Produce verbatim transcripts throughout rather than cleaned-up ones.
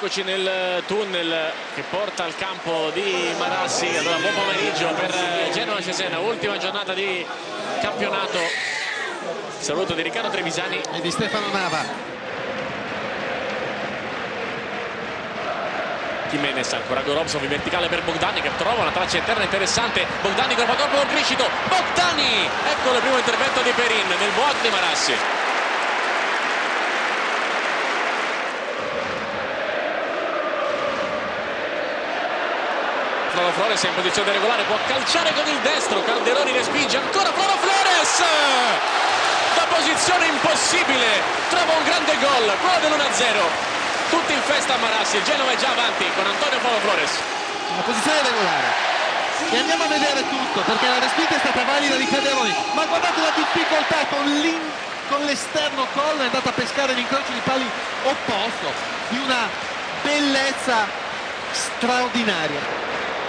eccoci nel tunnel che porta al campo di Marassi. Allora, buon pomeriggio per Genoa Cesena, ultima giornata di campionato. Saluto di Riccardo Trevisani e di Stefano Nava. Jimenez ancora Gorovsov in verticale per Bogdani che trova una traccia interna interessante. Bogdani colpa troppo con Criscito. Bogdani, ecco il primo intervento di Perin nel vuoto di Marassi. Floro Flores è in posizione regolare, può calciare con il destro, Calderoni respinge, ancora Floro Flores da posizione impossibile, trova un grande gol, quello dell'uno a zero. Tutti in festa a Marassi, il Genoa è già avanti con Antonio Floro Flores. Una posizione regolare e andiamo a vedere tutto, perché la respinta è stata valida di Calderoni, ma guardate la difficoltà con l'esterno collo, è andata a pescare l'incrocio di pali opposto, di una bellezza straordinaria.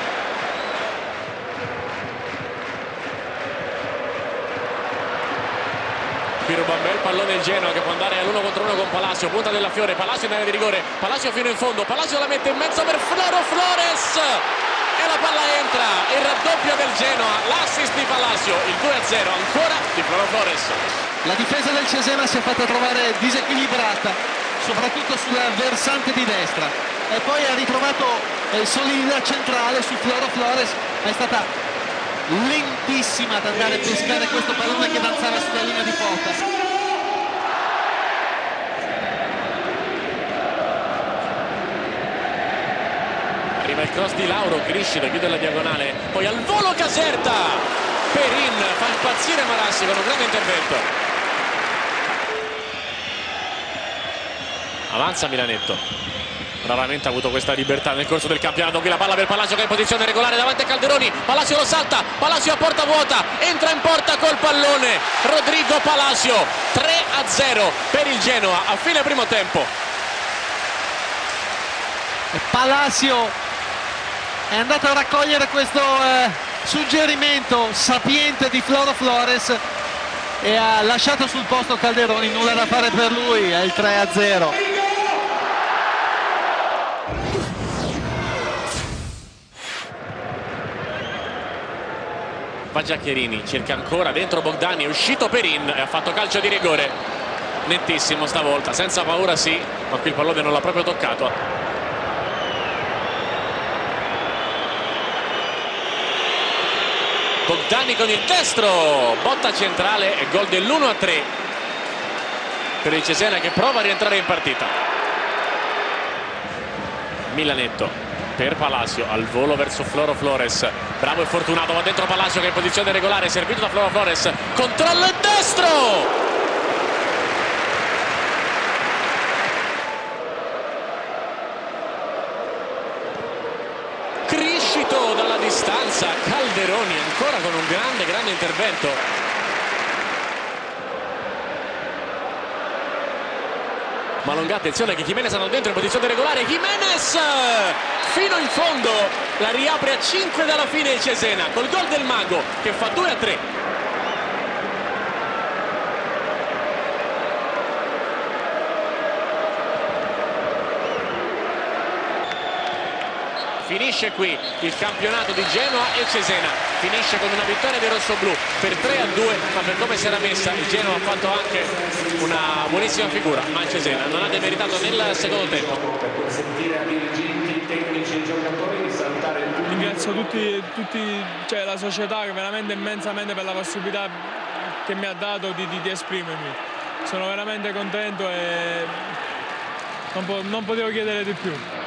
Qui ruba un bel pallone il Genoa che può andare all'uno contro uno con Palacio, punta della Fiore, Palacio in area di rigore, Palacio fino in fondo, Palacio la mette in mezzo per Floro Flores e la palla entra, il raddoppio del Genoa, l'assist di Palacio, il due a zero ancora di Floro Flores. La difesa del Cesena si è fatta trovare disequilibrata, soprattutto sulla versante di destra, e poi ha ritrovato eh, solidità centrale su Floro Flores, è stata lentissima ad andare a pescare questo pallone che danzava sulla linea di porta. Arriva il cross di Lauro, Criscito chiude la diagonale, poi al volo Caserta, Perin fa impazzire Marassi con un grande intervento. Avanza Milanetto, raramente ha avuto questa libertà nel corso del campionato. Qui la palla per Palacio che è in posizione regolare davanti a Calderoni, Palacio lo salta, Palacio a porta vuota, entra in porta col pallone Rodrigo Palacio, tre a zero per il Genoa a fine primo tempo. Palacio è andato a raccogliere questo eh, suggerimento sapiente di Floro Flores e ha lasciato sul posto Calderoni, nulla da fare per lui, è il tre a zero. Va Giaccherini, cerca ancora dentro Bogdani, è uscito Perin e ha fatto calcio di rigore nettissimo stavolta, senza paura sì, ma qui il pallone non l'ha proprio toccato. Bogdani con il destro, botta centrale e gol dell'uno a tre per il Cesena che prova a rientrare in partita. Milanetto per Palacio, al volo verso Floro Flores, bravo e fortunato, va dentro Palacio che è in posizione regolare, servito da Floro Flores, controllo il destro! Criscito dalla distanza, Calderoni ancora con un grande grande intervento. Malongà, attenzione che Jimenez hanno dentro in posizione regolare, Jimenez fino in fondo, la riapre a cinque dalla fine il Cesena col gol del Mago che fa due a tre. Finisce qui il campionato di Genoa e Cesena, finisce con una vittoria dei rossoblù per tre a due, ma per come si era messa il Genoa ha fatto anche una buonissima figura, ma il Cesena non ha demeritato nel secondo tempo. Per consentire ai dirigenti, tecnici e giocatori di salutare tutti. Ringrazio tutti, tutti cioè la società che veramente immensamente per la possibilità che mi ha dato di, di, di esprimermi. Sono veramente contento e non, po non potevo chiedere di più.